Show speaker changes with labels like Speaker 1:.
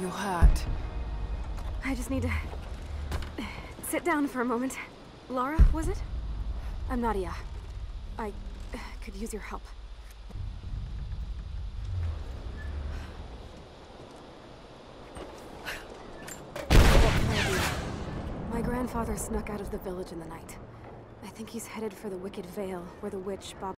Speaker 1: You're hurt.
Speaker 2: I just need to sit down for a moment. Lara, was it? I'm Nadia. I could use your help. What can I do? My grandfather snuck out of the village in the night. I think he's headed for the Wicked Vale, where the witch Baba